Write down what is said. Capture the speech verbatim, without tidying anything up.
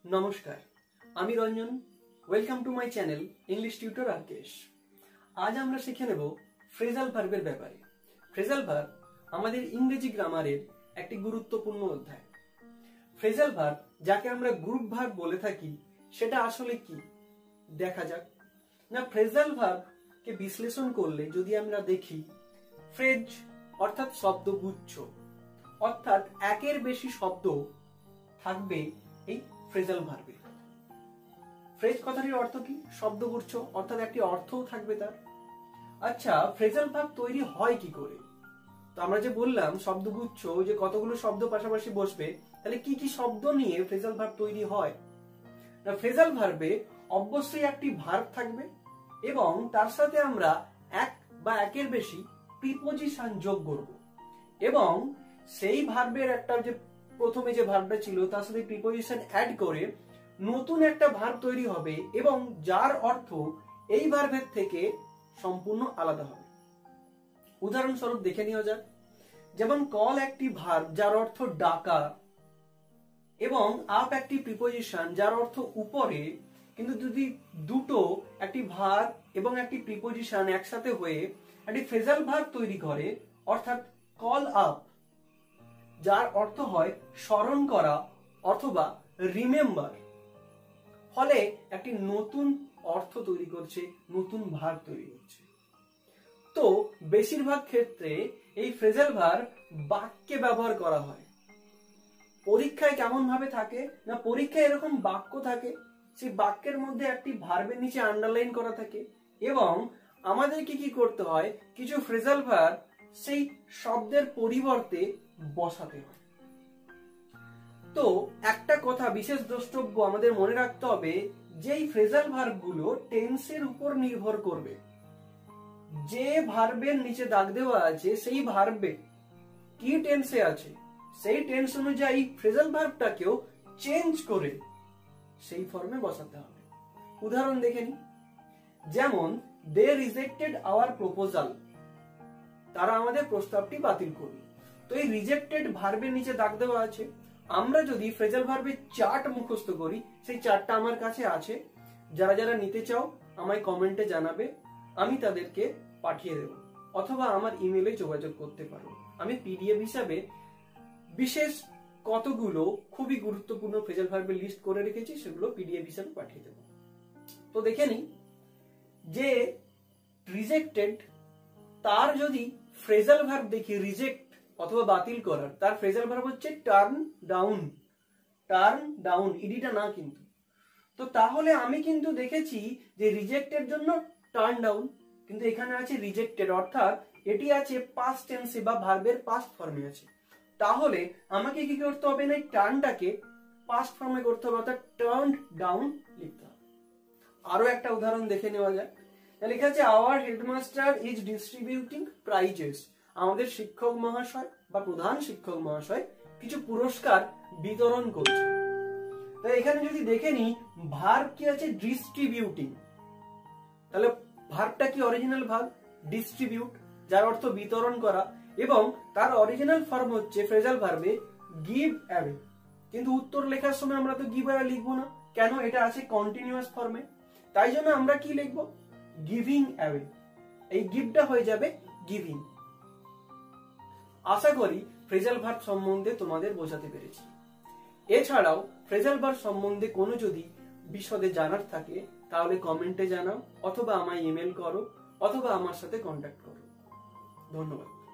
নমস্কার, আমি Ranjan. Welcome to my channel English tutor Arkesh. আজ আমরা শিখে নেব ফ্রেজাল ভার্বের ব্যাপারে। ফ্রেজাল ভার্ব আমাদের ইংরেজি গ্রামারের একটি গুরুত্বপূর্ণ অধ্যায়। ফ্রেজাল ভার্ব, যাকে আমরা গ্রুপ ভার্ব বলে থাকি, সেটা আসলে কি দেখা যাক। না, ফ্রেজাল ভার্বকে বিশ্লেষণ করলে যদি আমরা দেখি, ফ্রেজ অর্থাৎ শব্দগুচ্ছ, অর্থাৎ একের বেশি শব্দ থাকবে এই ফ্রেজাল ভার্বে। ফ্রেজ কথাটির অর্থ কি? শব্দগুচ্ছ, অর্থাৎ একটি অর্থও থাকবে তার। আচ্ছা, ফ্রেজাল ভার্ব তৈরি হয় কি করে? তো আমরা যে বললাম শব্দগুচ্ছ, যে কতগুলো শব্দ পাশাপাশি বসবে, তাহলে কি কি শব্দ নিয়ে ফ্রেজাল ভার্ব তৈরি হয়? না, ফ্রেজাল ভার্বে অবশ্যই একটি ভার্ব থাকবে এবং তার সাথে আমরা এক বা একের বেশি প্রিপোজিশন যোগ করব এবং সেই ভার্বের একটা যে প্রথমে যে ভার্বটা ছিল তার সাথে প্রিপোজিশন অ্যাড করে নতুন একটা ভার্ব তৈরি হবে এবং যার অর্থ এই ভার্বের থেকে সম্পূর্ণ আলাদা হবে। উদাহরণস্বরূপ দেখে নেওয়া যাক। যেমন কল একটি ভার্ব যার অর্থ ডাকা এবং আপ একটি প্রিপোজিশন যার অর্থ উপরে, কিন্তু যদি দুটো একটি ভার্ব এবং একটি প্রিপোজিশন একসাথে হয়ে একটি ফ্রেজাল ভার্ব তৈরি করে, অর্থাৎ কল আপ যার অর্থ হয় স্মরণ করা অথবা রিমেম্বার, ফলে একটি নতুন অর্থ তৈরি করছে, নতুন ভার্ব তৈরি করছে। তো বেশিরভাগ ক্ষেত্রে এই ফ্রেজাল ভার্ব বাক্যে ব্যবহার করা হয়। পরীক্ষায় কেমন ভাবে থাকে না, পরীক্ষায় এরকম বাক্য থাকে, সেই বাক্যের মধ্যে একটি ভার্বের নিচে আন্ডারলাইন করা থাকে এবং আমাদেরকে কি করতে হয়, কিছু ফ্রেজাল ভার্ব সেই শব্দের পরিবর্তে বসাতে হয়। তো একটা কথা বিশেষ দ্রষ্টব্য আমাদের মনে রাখতে হবে, যে এই ফ্রেজাল ভার্বগুলো টেন্সের উপর নির্ভর করবে। যে ভার্বের নিচে দাগ দেওয়া আছে সেই ভার্বে কি টেন্সে আছে, সেই টেন্স অনুযায়ী ফ্রেজাল ভার্বটাকেও চেঞ্জ করে সেই ফর্মে বসাতে হবে। উদাহরণ দেখে নি। যেমন দে রিজেক্টেড আওয়ার প্রপোজাল, তারা আমাদের প্রস্তাবটি বাতিল করল। তো এই রিজেক্টেড ভার্বের নিচে দাগ দেওয়া আছে। আমরা যদি ফ্রেজাল ভার্বের চার্ট মুখস্থ করি, সেই চার্টটা আমার কাছে আছে। যারা যারা নিতে চাও আমায় কমেন্টে জানাবে, আমি তাদেরকে পাঠিয়ে দেব, অথবা আমার ইমেলে যোগাযোগ করতে পারো। আমি পিডিএফ হিসাবে বিশেষ কতগুলো খুবই গুরুত্বপূর্ণ ফ্রেজাল ভার্বের লিস্ট করে রেখেছি, সেগুলো পিডিএফ হিসাবে পাঠিয়ে দেব। তো দেখে নিই যে রিজেক্টেড, তার যদি ফ্রেজাল ভার্ব দেখি রিজেক্ট অথবা বাতিল করার, তার ফ্রেজাল ভার্ব হচ্ছে টার্ন ডাউন। টার্ন ডাউন, ইডিটা না কিন্তু। তো তাহলে আমি কিন্তু দেখেছি যে রিজেক্টের জন্য টার্ন ডাউন, কিন্তু এখানে আছে রিজেক্টেড, অর্থাৎ এটি আছে পাস্ট টেন্সে বা ভার্বের পাস্ট ফর্মে আছে। তাহলে আমাকে কি করতে হবে না, টার্নটাকে পাস্ট ফর্মে করতে হবে, অর্থাৎ টার্ন ডাউন লিখতে হবে। আরো একটা উদাহরণ দেখে নেওয়া যায়। লেখা আছে our headmaster is distributing prizes, আমাদের শিক্ষক মহাশয় বা প্রধান শিক্ষক মহাশয় কিছু পুরস্কার বিতরণ করছে। তো এখানে যদি দেখে নি ভার্ব কি আছে, ডিস্ট্রিবিউটিং, তাহলে ভার্বটা কি অরিজিনাল ভার্ব ডিস্ট্রিবিউট, যার অর্থ বিতরণ করা, এবং তার অরিজিনাল ফর্ম হচ্ছে ফ্রেজাল ভার্বে গিভ অ্যাওয়ে। কিন্তু উত্তর লেখার সময় আমরা তো গিভ অ্যাওয়ে লিখবো না, কেন? এটা আছে কন্টিনিউয়াস ফর্মে, তাই জন্য আমরা কি লিখবো, গিভিং অ্যাওয়ে। এই গিভটা হয়ে যাবে গিভিং। আশা করি ফ্রেজাল ভার্ব সম্বন্ধে তোমাদের বোঝাতে পেরেছি। এছাড়াও ফ্রেজাল ভার্ব সম্বন্ধে কোনো যদি বিশদে জানার থাকে তাহলে কমেন্টে জানাও, অথবা আমায় ইমেল করো, অথবা আমার সাথে কন্ট্যাক্ট করো। ধন্যবাদ।